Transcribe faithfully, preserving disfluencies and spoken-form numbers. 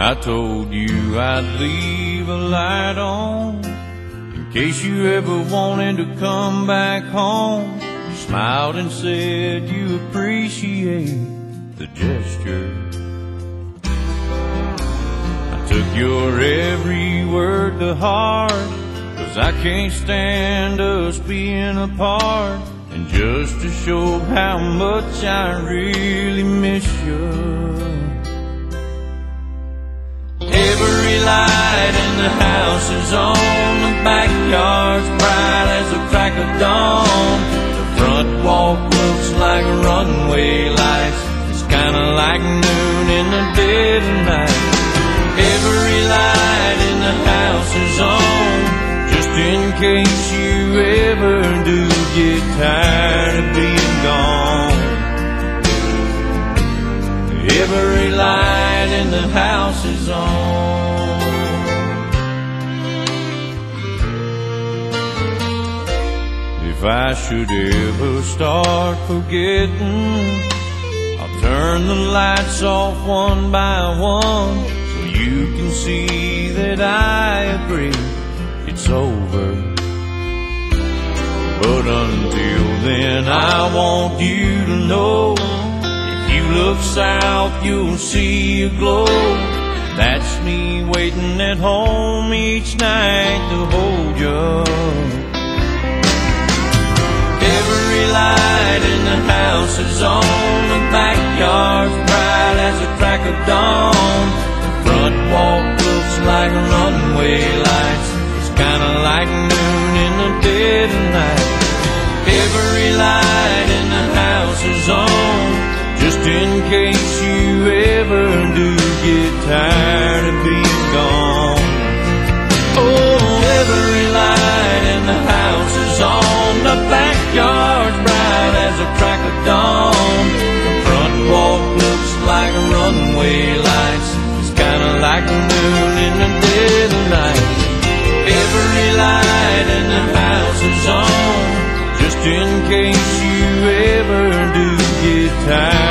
I told you I'd leave a light on in case you ever wanted to come back home. You smiled and said you appreciate the gesture. I took your every word to heart, 'cause I can't stand us being apart. And just to show how much I really miss you, every light in the house is on, the backyard's bright as the crack of dawn. The front walk looks like runway lights, it's kinda like noon in the dead of night. Every light in the house is on, just in case you ever do get tired of being gone. Every light in the house is on. If I should ever start forgetting, I'll turn the lights off one by one, so you can see that I agree it's over. But until then, I want you to know, if you look south, you'll see a glow. That's me waiting at home each night to hold you. Every light in the house is on, the backyard's bright as the crack of dawn. The front walk looks like runway lights, it's kinda like noon in the dead of night. Every light in the house is on, just in case you ever do get tired of being gone. Oh, every light in the house is on, the backyard's bright as a crack of dawn. The front walk looks like runway lights, it's kinda like noon in the dead of night. Every light in the house is on, just in case you ever do get tired